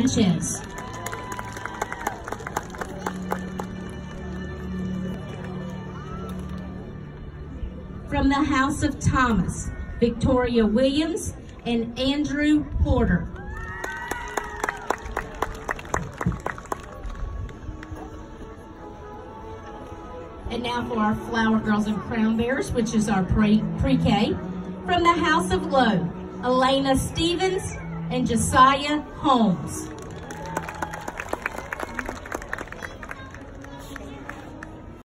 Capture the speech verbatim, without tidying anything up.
Sanchez. From the House of Thomas, Victoria Williams and Andrew Porter. And now for our Flower Girls and Crown Bearers, which is our pre- pre-K. From the House of Lowe, Elena Stevens and Josiah Holmes.